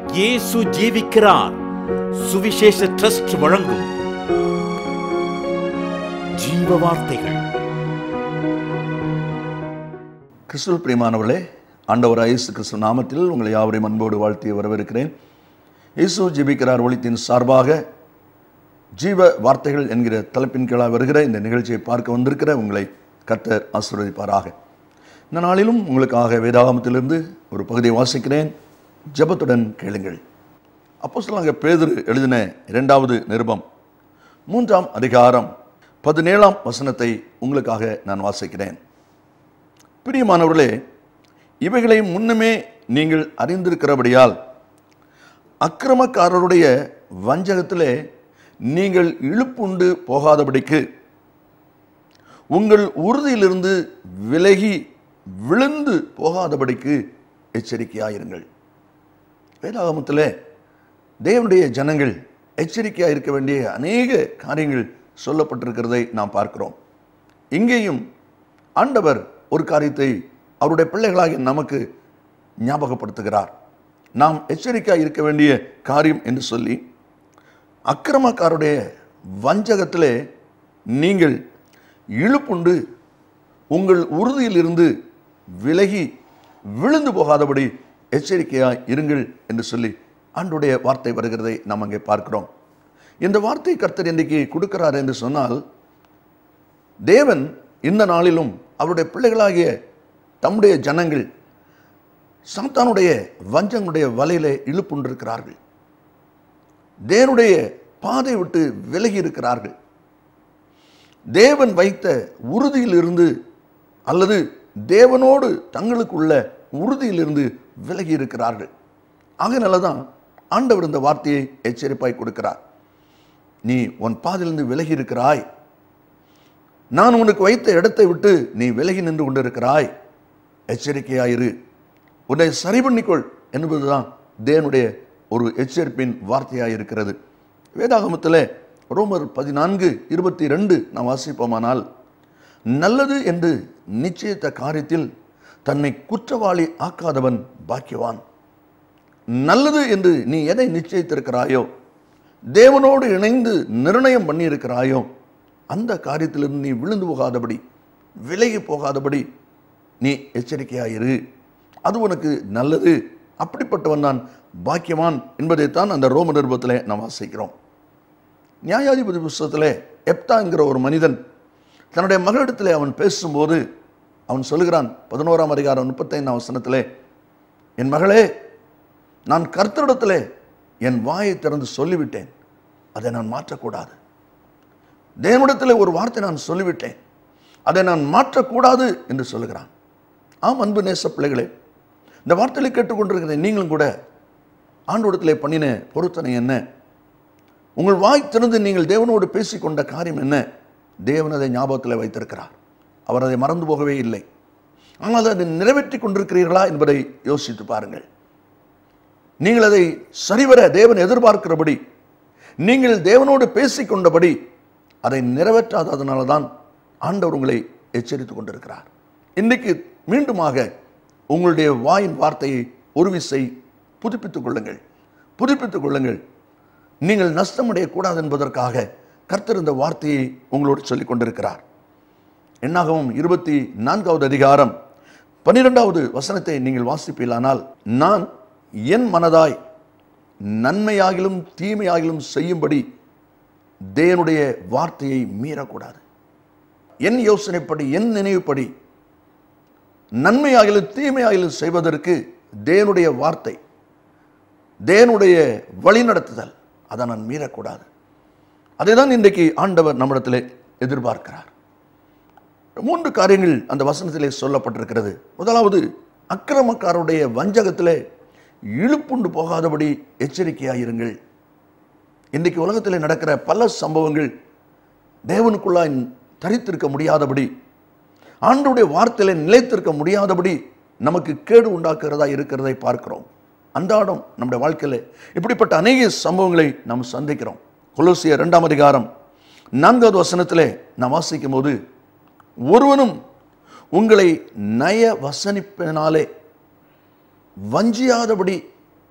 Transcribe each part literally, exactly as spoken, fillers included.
இயேசு ஜீவிக்கிறார் சுவிசேஷ ட்ரஸ்ட் வழங்கும் ஜீவ வார்த்தைகள். கிறிஸ்துவில் பிரியமானவர்களே, ஆண்டவராகிய இயேசு கிறிஸ்து நாமத்தில் உங்களை யாவரையும் அன்போடு வாழ்த்தி வரவேற்கிறேன். இயேசு ஜீவிக்கிறார் ஒளித்தின் சார்பாக ஜீவ வார்த்தைகள் என்கிற தலைப்பின் கீழாக வருகிற இந்த நிகழ்ச்சியை பார்க்க வந்திருக்கிற உங்களை கர்த்தர் ஆசீர்வதிப்பாராக. இந்த நாளிலும் உங்களுக்காக வேதாகமத்திலிருந்து ஒரு பகுதியை வாசிக்கிறேன். ஜெபத்துடன் கேளுங்கள். அப்போஸ்தலனாகிய பேதுரு எழுதின இரண்டாவது நிருபம் மூன்றாம் அதிகாரம் பதினேழாம் வசனத்தை உங்களுக்காக நான் வாசிக்கிறேன். பிரியமானவர்களே, இவைகளை முன்னமே நீங்கள் அறிந்திருக்கிறபடியால் அக்கிரமக்காரருடைய வஞ்சகத்திலே நீங்கள் இழுப்புண்டு போகாதபடிக்கு உங்கள் உறுதியிலிருந்து விலகி விழுந்து போகாதபடிக்கு எச்சரிக்கையாயிருங்கள். வேதாகமத்தில் தேவனுடைய ஜனங்கள் எச்சரிக்கையாக இருக்க வேண்டிய அநேக காரியங்கள் சொல்லப்பட்டிருக்கிறதை நாம் பார்க்கிறோம். இங்கேயும் ஆண்டவர் ஒரு காரியத்தை அவருடைய பிள்ளைகளாகிய நமக்கு ஞாபகப்படுத்துகிறார். நாம் எச்சரிக்கையாக இருக்க வேண்டிய காரியம் என்று சொல்லி, அக்கிரமக்காருடைய வஞ்சகத்திலே நீங்கள் இழுப்புண்டு உங்கள் உறுதியிலிருந்து விலகி விழுந்து போகாதபடி எச்சரிக்கையாய் இருங்கள் என்று சொல்லி ஆண்டவருடைய வார்த்தை வருகிறதை நாம் அங்கே பார்க்கிறோம். இந்த வார்த்தை கர்த்தர் இன்றைக்கு கொடுக்கிறார் என்று சொன்னால், தேவன் இந்த நாளிலும் அவருடைய பிள்ளைகளாகிய தம்முடைய ஜனங்கள் சாத்தானுடைய வஞ்சங்களுடைய வலையிலே இழுப்புண்டிருக்கிறார்கள். தேவனுடைய பாதை விட்டு விலகி இருக்கிறார்கள். தேவன் வைத்த உறுதியிலிருந்து அல்லது தேவனோடு தங்களுக்குள்ள உறுதியிலிருந்து விலகி இருக்கிறார்கள். ஆகையினால தான் ஆண்டவர் இந்த வார்த்தையை எச்சரிப்பாய் கொடுக்கிறார். நீ உன் பாதையிலிருந்து விலகி இருக்கிறாய், நான் உனக்கு வைத்த இடத்தை விட்டு நீ விலகி நின்று கொண்டிருக்கிறாய், எச்சரிக்கையாயிரு, உன்னை சரி பண்ணிக்கொள் என்பதுதான் தேவனுடைய ஒரு எச்சரிப்பின் வார்த்தையாக இருக்கிறது. வேதாகமத்தில் ரோமர் பதினான்கு இருபத்தி ரெண்டு நாம் வாசிப்போமானால், நல்லது என்று நிச்சயித்த காரியத்தில் தன்னை குற்றவாளி ஆக்காதவன் பாக்கியவான். நல்லது என்று நீ எதை நிச்சயித்திருக்கிறாயோ, தேவனோடு இணைந்து நிர்ணயம் பண்ணியிருக்கிறாயோ, அந்த காரியத்திலிருந்து நீ விழுந்து போகாதபடி விலகி போகாதபடி நீ எச்சரிக்கையாயிரு. அது உனக்கு நல்லது. அப்படிப்பட்டவன் தான் பாக்கியவான் என்பதைத்தான் அந்த ரோம நிருபத்தில் நாம் வாசிக்கிறோம். நியாயாதிபதி புஸ்தகத்தில் எப்தா என்கிற ஒரு மனிதன் தன்னுடைய மகளிடத்தில் அவன் பேசும்போது அவன் சொல்லுகிறான், பதினோராம் அதிகாரம் முப்பத்தைந்தாம் வசனத்திலே, என் மகளே, நான் கர்த்தரிடத்திலே என் வாயை திறந்து சொல்லிவிட்டேன், அதை நான் மாற்றக்கூடாது. தேவனிடத்தில் ஒரு வார்த்தை நான் சொல்லிவிட்டேன், அதை நான் மாற்றக்கூடாது என்று சொல்லுகிறான். ஆம் அன்பு நேச பிள்ளைகளே, இந்த வார்த்தையை கேட்டுக்கொண்டிருக்கிற நீங்களும் கூட ஆண்டவரிடத்திலே பண்ணின பொருத்தனை என்ன? உங்கள் வாய் திறந்து நீங்கள் தேவனோடு பேசிக்கொண்ட காரியம் என்ன? தேவன் அதை ஞாபகத்தில் வைத்திருக்கிறார். அவர் அதை மறந்து போகவே இல்லை. ஆனால் அதை நிறைவேற்றி கொண்டிருக்கிறீர்களா என்பதை யோசித்து பாருங்கள். நீங்கள் அதை சரிவர தேவன் எதிர்பார்க்கிறபடி நீங்கள் தேவனோடு பேசிக்கொண்டபடி அதை நிறைவேற்றாததனால தான் ஆண்டவர் உங்களை எச்சரித்து கொண்டிருக்கிறார். இன்றைக்கு மீண்டுமாக உங்களுடைய வாயின் வார்த்தையை ஒரு விசை புதுப்பித்துக் கொள்ளுங்கள், புதுப்பித்துக் கொள்ளுங்கள். நீங்கள் நஷ்டமடையக்கூடாது என்பதற்காக கர்த்தர் இந்த வார்த்தையை உங்களோடு சொல்லிக் கொண்டிருக்கிறார். என்னாகவும் இருபத்தி நான்காவது அதிகாரம் பன்னிரெண்டாவது வசனத்தை நீங்கள் வாசிப்பீர்களானால், நான் என் மனதாய் நன்மையாகிலும் தீமையாகிலும் செய்யும்படி தேவனுடைய வார்த்தையை மீறக்கூடாது. என் யோசனைப்படி என் நினைவுப்படி நன்மையாகிலும் தீமையாகிலும் செய்வதற்கு தேவனுடைய வார்த்தை, தேவனுடைய வழிநடத்துதல், அதை நான் மீறக்கூடாது. அதை தான் இன்றைக்கு ஆண்டவர் நம்மிடத்தில் எதிர்பார்க்கிறார். மூன்று காரியங்கள் அந்த வசனத்திலே சொல்லப்பட்டிருக்கிறது. முதலாவது, அக்கிரமக்காரருடைய வஞ்சகத்திலே இழுப்புண்டு போகாதபடி எச்சரிக்கையாயிருங்கள். இன்றைக்கு உலகத்தில் நடக்கிற பல சம்பவங்கள் தேவனுக்குள்ளாய் தரித்திருக்க முடியாதபடி, ஆண்டவருடைய வார்த்தையிலே நிலைத்திருக்க முடியாதபடி நமக்கு கேடு உண்டாக்குறதா இருக்கிறதை பார்க்கிறோம். அன்றாடம் நம்முடைய வாழ்க்கையில் இப்படிப்பட்ட அநேக சம்பவங்களை நாம் சந்திக்கிறோம். கொலோசியர் இரண்டாம் அதிகாரம் நான்காவது வசனத்திலே நாம் வாசிக்கும் போது, ஒருவனும் உங்களை நய வசனிப்பினாலே வஞ்சியாதபடி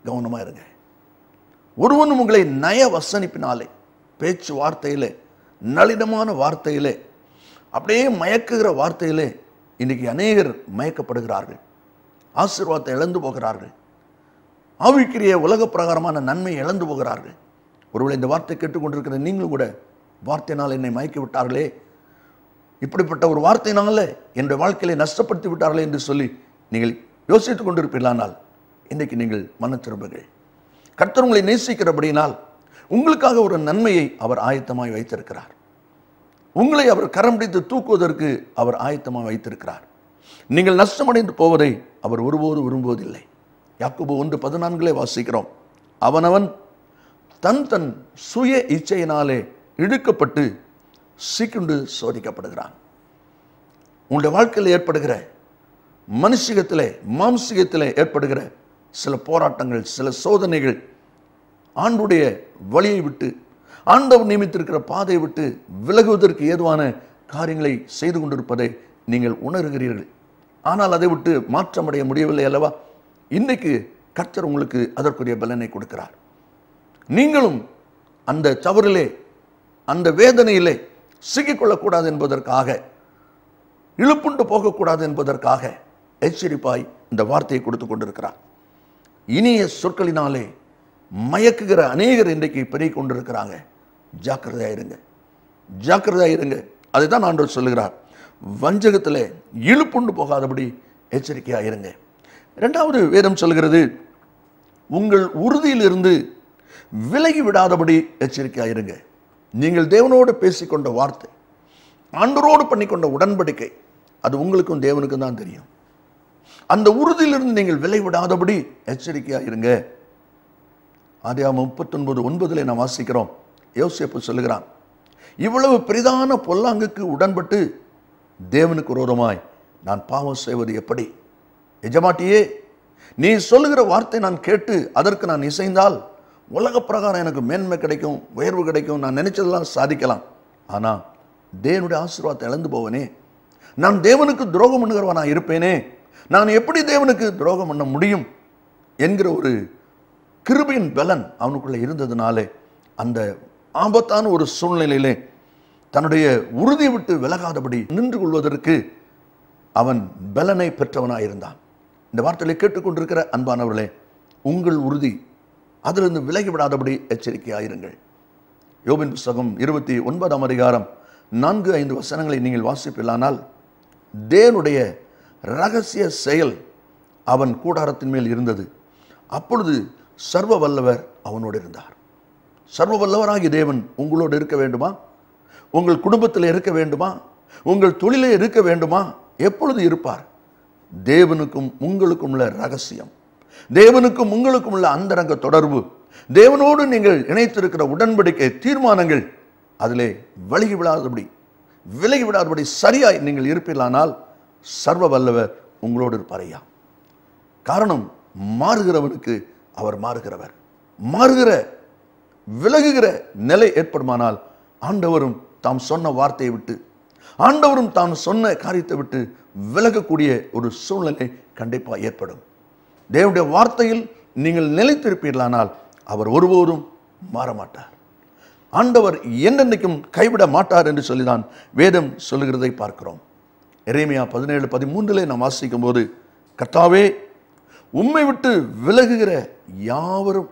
கவனமா இருங்க. ஒருவனும் உங்களை நய வசனிப்பினாலே, பேச்சு வார்த்தையிலே, நளினமான வார்த்தையிலே, அப்படியே மயக்குகிற வார்த்தையிலே இன்னைக்கு அநேகர் மயக்கப்படுகிறார்கள். ஆசீர்வாதத்தை இழந்து போகிறார்கள். ஆவிக்குரிய உலக பிரகாரமான நன்மை இழந்து போகிறார்கள். ஒருவேளை இந்த வார்த்தை கேட்டுக்கொண்டிருக்கிற நீங்களும் கூட வார்த்தையினால் என்னை மயக்கி விட்டார்களே, இப்படிப்பட்ட ஒரு வார்த்தையினால என்னுடைய வாழ்க்கையை நஷ்டப்படுத்தி விட்டார்களே என்று சொல்லி நீங்கள் யோசித்துக் கொண்டிருப்பீர்களானால் இன்றைக்கு நீங்கள் மன திரும்புங்கள். கர்த்தர் உங்களை நேசிக்கிறபடியினால் உங்களுக்காக ஒரு நன்மையை அவர் ஆயத்தமாய் வைத்திருக்கிறார். உங்களை அவர் கரம் பிடித்து தூக்குவதற்கு அவர் ஆயத்தமாக வைத்திருக்கிறார். நீங்கள் நஷ்டமடைந்து போவதை அவர் ஒருபோது விரும்புவதில்லை. யாக்கோபு ஒன்று பதினான்கிலே வாசிக்கிறோம், அவனவன் தன் தன் சுய இச்சையினாலே இழுக்கப்பட்டு சீக்குண்டு சோதிக்கப்படுகிறான். உங்களுடைய வாழ்க்கையில் ஏற்படுகிற மனுஷிகத்திலே, மாம்சிகத்திலே ஏற்படுகிற சில போராட்டங்கள், சில சோதனைகள் ஆண்டுடைய வழியை விட்டு, ஆண்டவர் நியமித்திருக்கிற பாதையை விட்டு விலகுவதற்கு ஏதுவான காரியங்களை செய்து கொண்டிருப்பதை நீங்கள் உணர்கிறீர்கள். ஆனால் அதை விட்டு மாற்றமடைய முடியவில்லை அல்லவா? இன்னைக்கு கர்த்தர் உங்களுக்கு அதற்குரிய பலனை கொடுக்கிறார். நீங்களும் அந்த தவறிலே, அந்த வேதனையிலே சிக்கிக்கொள்ளக்கூடாது என்பதற்காக, இழுப்புண்டு போகக்கூடாது என்பதற்காக எச்சரிப்பாய் இந்த வார்த்தையை கொடுத்து கொண்டிருக்கிறார். இனிய சொற்களினாலே மயக்குகிற அநேகர் இன்றைக்கு பெருகிக் கொண்டிருக்கிறாங்க. ஜாக்கிரதையாயிருங்க, ஜாக்கிரதையாயிருங்க. அதுதான் ஆண்டவர் சொல்லுகிறார். வஞ்சகத்தில் இழுப்புண்டு போகாதபடி எச்சரிக்கையாயிருங்க. இரண்டாவது வேதம் சொல்கிறது, உங்கள் உறுதியிலிருந்து விலகி விடாதபடி எச்சரிக்கையாயிருங்க. நீங்கள் தேவனோடு பேசிக்கொண்ட வார்த்தை, ஆண்டவரோடு பண்ணிக்கொண்ட உடன்படிக்கை, அது உங்களுக்கும் தேவனுக்கும் தான் தெரியும். அந்த உறுதியிலிருந்து நீங்கள் விலகி விடாதபடி எச்சரிக்கையாயிருங்க. ஆதியாகமம் முப்பத்தி ஒன்பது ஒன்பதிலே நாம் வாசிக்கிறோம், யோசேப்பு சொல்லுகிறான், இவ்வளவு பெரிதான பொல்லாங்குக்கு உடன்பட்டு தேவனுக்கு விரோதமாய் நான் பாவம் செய்வது எப்படி? எஜமாட்டியே, நீ சொல்லுகிற வார்த்தை நான் கேட்டு அதற்கு நான் இசைந்தால் உலக பிரகாரம் எனக்கு மேன்மை கிடைக்கும், உயர்வு கிடைக்கும், நான் நினைச்சதெல்லாம் சாதிக்கலாம். ஆனால் தேவனுடைய ஆசீர்வாதத்தை இழந்து போவனே, நான் தேவனுக்கு துரோகம் பண்ணுகிறவனா இருப்பேனே, நான் எப்படி தேவனுக்கு துரோகம் பண்ண முடியும் என்கிற ஒரு கிருபையின் பலன் அவனுக்குள்ளே இருந்ததுனாலே அந்த ஆபத்தான ஒரு சூழ்நிலையிலே தன்னுடைய உறுதியை விட்டு விலகாதபடி நின்று கொள்வதற்கு அவன் பலனை பெற்றவனாயிருந்தான். இந்த வார்த்தையை கேட்டுக்கொண்டிருக்கிற அன்பானவர்களே, உங்கள் உறுதி அதிலிருந்து விலகி விடாதபடி எச்சரிக்கையாயிருங்கள். யோபின் புத்தகம் இருபத்தி ஒன்பதாம் அதிகாரம் நான்கு ஐந்து வசனங்களை நீங்கள் வாசிப்பில்லானால், தேவனுடைய இரகசிய செயல் அவன் கூடாரத்தின் மேல் இருந்தது. அப்பொழுது சர்வ வல்லவர் அவனோடு இருந்தார். சர்வ வல்லவராகிய தேவன் உங்களோடு இருக்க வேண்டுமா? உங்கள் குடும்பத்தில் இருக்க வேண்டுமா? உங்கள் தொழிலே இருக்க வேண்டுமா? எப்பொழுது இருப்பார்? தேவனுக்கும் உங்களுக்கும் உள்ள ரகசியம், தேவனுக்கும் உங்களுக்கும் உள்ள அந்தரங்க தொடர்பு, தேவனோடு நீங்கள் இணைத்திருக்கிற உடன்படிக்கை தீர்மானங்கள், அதிலே வழுகி விடாதபடி விலகி விடாதபடி சரியாய் நீங்கள் இருப்பீர்களானால் சர்வ வல்லவர் உங்களோடு இருப்பாரையா. காரணம், மாறுகிறவனுக்கு அவர் மாறுகிறவர். மாறுகிற விலகுகிற நிலை ஏற்படுமானால் ஆண்டவரும் தாம் சொன்ன வார்த்தையை விட்டு, ஆண்டவரும் தாம் சொன்ன காரியத்தை விட்டு விலகக்கூடிய ஒரு சூழ்நிலை கண்டிப்பாக ஏற்படும். தேவனுடைய வார்த்தையில் நீங்கள் நிலைத்திருப்பீர்களானால் அவர் ஒருபோதும் மாறமாட்டார். ஆண்டவர் என்னென்னைக்கும் கைவிட மாட்டார் என்று சொல்லிதான் வேதம் சொல்லுகிறதை பார்க்கிறோம். எரேமியா பதினேழு பதிமூன்றிலே நாம் வாசிக்கும் போது, கர்த்தாவே, உம்மை விட்டு விலகுகிற யாவரும்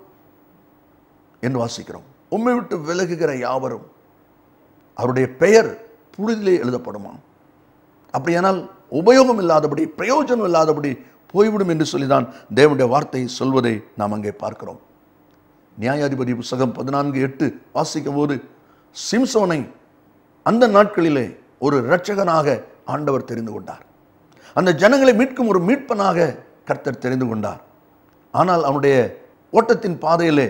என்று வாசிக்கிறோம். உம்மை விட்டு விலகுகிற யாவரும் அவருடைய பெயர் புழுதிலே எழுதப்படுமா? அப்படியானால் உபயோகம் இல்லாதபடி, பிரயோஜனம் இல்லாதபடி போய்விடும் என்று சொல்லிதான் தேவனுடைய வார்த்தை சொல்வதை நாம் அங்கே பார்க்கிறோம். நியாயாதிபதி புத்தகம் பதினான்கு எட்டு வாசிக்கும் போது, சிம்சோனை அந்த நாட்களிலே ஒரு இரட்சகனாக ஆண்டவர் தெரிந்து கொண்டார். அந்த ஜனங்களை மீட்கும் ஒரு மீட்பனாக கர்த்தர் தெரிந்து கொண்டார். ஆனால் அவனுடைய ஓட்டத்தின் பாதையிலே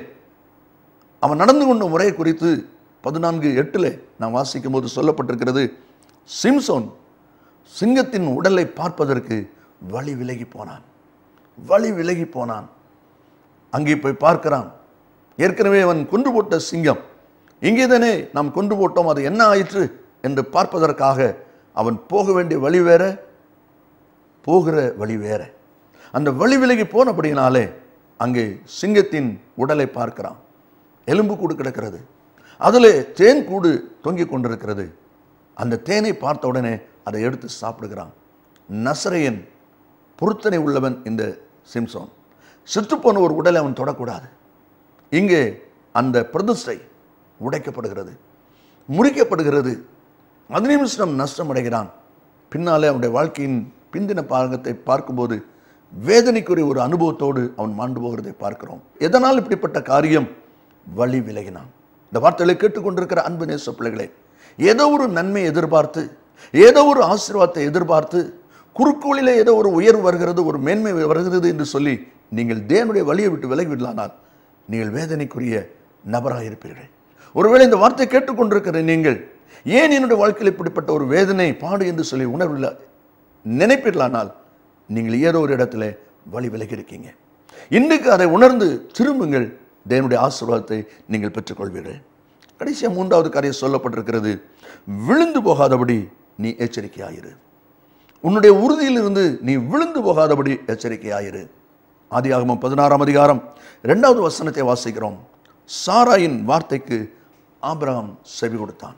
அவன் நடந்து கொண்ட முறையை குறித்து பதினான்கு எட்டில் நாம் வாசிக்கும் போது சொல்லப்பட்டிருக்கிறது, சிம்சோன் சிங்கத்தின் உடலை பார்ப்பதற்கு வழி விலகி போனான். வழி விலகி போனான். அங்கே போய் பார்க்கிறான், ஏற்கனவே அவன் கொண்டு போட்ட சிங்கம், இங்கே தானே நாம் கொண்டு போட்டோம், அது என்ன ஆயிற்று என்று பார்ப்பதற்காக அவன் போக வேண்டிய வழி வேற, போகிற வழி வேற. அந்த வழி விலகி போனபடினாலே அங்கே சிங்கத்தின் உடலை பார்க்கிறான். எலும்பு கூடு கிடக்கிறது, அதில் தேன் கூடு தொங்கிக் கொண்டிருக்கிறது. அந்த தேனை பார்த்த உடனே அதை எடுத்து சாப்பிடுகிறான். நசரேயன், பொருத்தனை உள்ளவன் இந்த சிம்சோன். செத்துப்போன ஒரு உடலை அவன் தொடக்கூடாது. இங்கே அந்த பிரதிஷ்டை உடைக்கப்படுகிறது, முறிக்கப்படுகிறது. அது நிமிஷம் நஷ்டம் அடைகிறான். பின்னாலே அவனுடைய வாழ்க்கையின் பிந்தின பாகத்தை பார்க்கும்போது வேதனைக்குரிய ஒரு அனுபவத்தோடு அவன் மாண்டு போகிறதை பார்க்கிறோம். எதனால் இப்படிப்பட்ட காரியம்? வழி விலகினான். இந்த வார்த்தைகளை கேட்டுக்கொண்டிருக்கிற அன்பு நேச பிள்ளைகளே, ஏதோ ஒரு நன்மை எதிர்பார்த்து, ஏதோ ஒரு ஆசீர்வாதத்தை எதிர்பார்த்து, குறுக்கோளிலே ஏதோ ஒரு உயர்வு வருகிறது, ஒரு மேன்மை வருகிறது என்று சொல்லி நீங்கள் தேவனுடைய வழியை விட்டு விலகிவிடலானால் நீங்கள் வேதனைக்குரிய நபராக இருப்பீர்கள். ஒருவேளை இந்த வார்த்தை கேட்டுக்கொண்டிருக்கிற நீங்கள் ஏன் என்னுடைய வாழ்க்கையில் இப்படிப்பட்ட ஒரு வேதனை பாடு என்று சொல்லி உணர்வில் நினைப்பீர்களானால் நீங்கள் ஏதோ ஒரு இடத்துல வழி விலகி இருக்கீங்க. இன்றைக்கு அதை உணர்ந்து திரும்புங்கள், தேவனுடைய ஆசீர்வாதத்தை நீங்கள் பெற்றுக்கொள்வீர்கள். கடைசியாக மூன்றாவது காரியம் சொல்லப்பட்டிருக்கிறது, விழுந்து போகாதபடி நீ எச்சரிக்கையாயிரு. உன்னுடைய உறுதியிலிருந்து நீ விழுந்து போகாதபடி எச்சரிக்கையாயிரு. ஆதியாகமம் பதினாறாம் அதிகாரம் இரண்டாவது வசனத்தை வாசிக்கிறோம். சாராயின் வார்த்தைக்கு ஆபிரகாம் செவி கொடுத்தான்.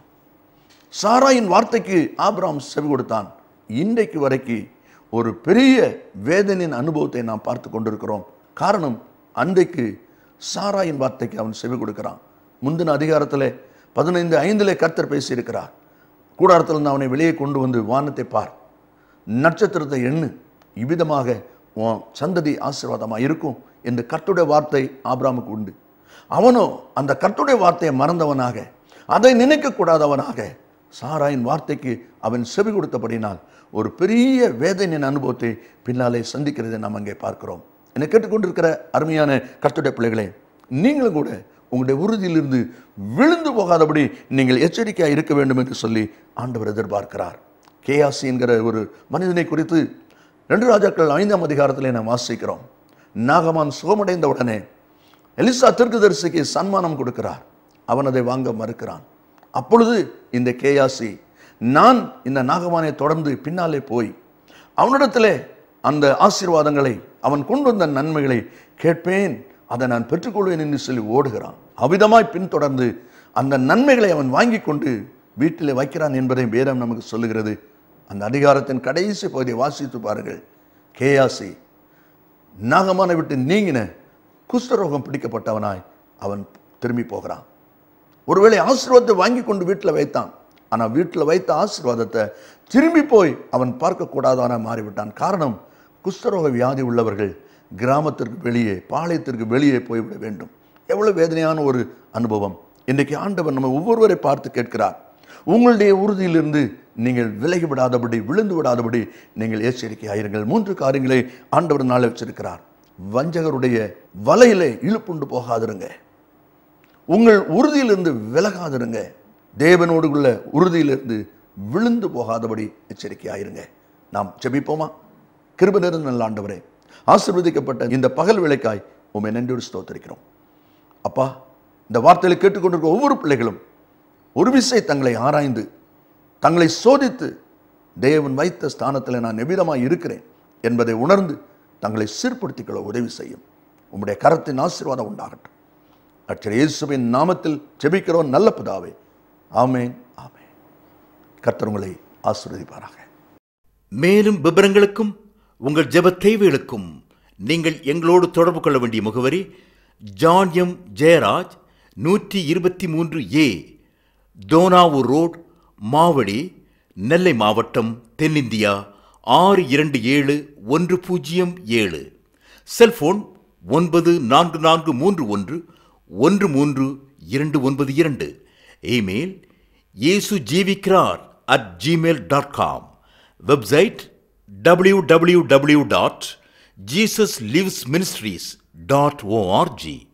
சாராயின் வார்த்தைக்கு ஆபிரகாம் செவி கொடுத்தான். இன்றைக்கு வரைக்கும் ஒரு பெரிய வேதனையின் அனுபவத்தை நாம் பார்த்து கொண்டிருக்கிறோம். காரணம், அன்றைக்கு சாராயின் வார்த்தைக்கு அவன் செவி கொடுக்கிறான். முந்தின அதிகாரத்தில் பதினைந்து ஐந்திலே கர்த்தர் பேசியிருக்கிறார். கூடாரத்தில் அவனை வெளியே கொண்டு வந்து வானத்தை பார், நட்சத்திரத்தை எண்ணு, இவ்விதமாக உன் சந்ததி ஆசீர்வாதமாக இருக்கும் என்று கர்த்தருடைய வார்த்தை ஆபிரகாமுக்கு உண்டு. அவனோ அந்த கர்த்தருடைய வார்த்தையை மறந்தவனாக, அதை நினைக்கக்கூடாதவனாக சாராயின் வார்த்தைக்கு அவன் செவி கொடுத்தபடினால் ஒரு பெரிய வேதனையின் அனுபவத்தை பின்னாலே சந்திக்கிறதை நாம் அங்கே பார்க்கிறோம். என்னை கேட்டுக்கொண்டிருக்கிற அருமையான கர்த்தருடைய பிள்ளைகளே, நீங்களும் கூட உங்களுடைய உறுதியிலிருந்து விழுந்து போகாதபடி நீங்கள் எச்சரிக்கையாக இருக்க வேண்டும் என்று சொல்லி ஆண்டவர் எதிர்பார்க்கிறார். கேயாசி என்கிற ஒரு மனிதனை குறித்து ரெண்டு ராஜாக்கள் ஐந்தாம் அதிகாரத்திலே நாம் வாசிக்கிறோம். நாகமான் சுகமடைந்த உடனே எலிசா தீர்க்கதரிசிக்கு சன்மானம் கொடுக்கிறார். அவன் அதை வாங்க மறுக்கிறான். அப்பொழுது இந்த கேயாசி, நான் இந்த நாகமானை தொடர்ந்து பின்னாலே போய் அவனிடத்திலே அந்த ஆசீர்வாதங்களை, அவன் கொண்டு வந்த நன்மைகளை கேட்பேன், அதை நான் பெற்றுக்கொள்வேன் என்று சொல்லி ஓடுகிறான். அவிதமாய் பின்தொடர்ந்து அந்த நன்மைகளை அவன் வாங்கி கொண்டு வீட்டில் வைக்கிறான் என்பதை வேதம் நமக்கு சொல்லுகிறது. அந்த அதிகாரத்தின் கடைசி பகுதியை வாசித்து பாருங்கள். கேயாசி நாகமானை விட்டு நீங்கின குஷ்டரோகம் பிடிக்கப்பட்டவனாய் அவன் திரும்பி போகிறான். ஒருவேளை ஆசீர்வாதத்தை வாங்கி கொண்டு வீட்டில் வைத்தான். ஆனால் வீட்டில் வைத்த ஆசீர்வாதத்தை திரும்பி போய் அவன் பார்க்கக்கூடாதவனாக மாறிவிட்டான். காரணம், குஷ்டரோக வியாதி உள்ளவர்கள் கிராமத்திற்கு வெளியே, பாளையத்திற்கு வெளியே போய்விட வேண்டும். எவ்வளவு வேதனையான ஒரு அனுபவம். இன்றைக்கு ஆண்டவர் நம்ம ஒவ்வொருவரை பார்த்து கேட்கிறார், உங்களுடைய உறுதியிலிருந்து நீங்கள் விலகி விடாதபடி, விழுந்து விடாதபடி நீங்கள் எச்சரிக்கையாயிருங்கள். மூன்று காரியங்களை ஆண்டவர் நாளை வச்சிருக்கிறார். வஞ்சகருடைய வலையிலே இழுப்புண்டு போகாதிருங்க, உங்கள் உறுதியிலிருந்து விலகாதிருங்க, தேவனோடு உள்ள உறுதியிலிருந்து விழுந்து போகாதபடி எச்சரிக்கையாயிருங்க. நாம் ஜெபிப்போமா? கிருபை நிறைந்த நல்ல ஆண்டவரே, ஆசீர்வதிக்கப்பட்ட இந்த பகல் வேளைக்காய் உம்மை நன்றியோடு ஸ்தோத்திரிக்கிறோம். அப்பா, இந்த வார்த்தைகளை கேட்டுக்கொண்டிருக்க ஒவ்வொரு பிள்ளைகளும் ஒரு விசை தங்களை ஆராய்ந்து, தங்களை சோதித்து, தேவன் வைத்த ஸ்தானத்தில் நான் எவ்விதமாக இருக்கிறேன் என்பதை உணர்ந்து தங்களை சீர்படுத்திக்கொள்ள உதவி செய்யும். உம்முடைய கரத்தின் ஆசீர்வாதம் உண்டாகட்டும். கர்த்தர் இயேசுவின் நாமத்தில் ஜெபிக்கிறோம் நல்ல பிதாவே, ஆமென், ஆமென். கர்த்தர் உங்களை ஆசீர்வதிப்பாராக. மேலும் விவரங்களுக்கும் உங்கள் ஜெப தேவைகளுக்கும் நீங்கள் எங்களோடு தொடர்பு கொள்ள வேண்டிய முகவரி ஜான் எம் ஜெயராஜ், நூற்றி இருபத்தி மூன்று ஏ, தோனாவூர் ரோட், மாவடி, நெல்லை மாவட்டம், தென்னிந்தியா ஆறு இரண்டு ஏழு ஒன்று பூஜ்ஜியம் ஏழு. செல்போன் ஒன்பது நான்கு நான்கு மூன்று ஒன்று ஒன்று மூன்று இரண்டு ஒன்பது இரண்டு. இமெயில் இயேசு ஜீவிக்கிறார் at Gmail dot com. Website W W W dot Jesus lives ministries dot O R G.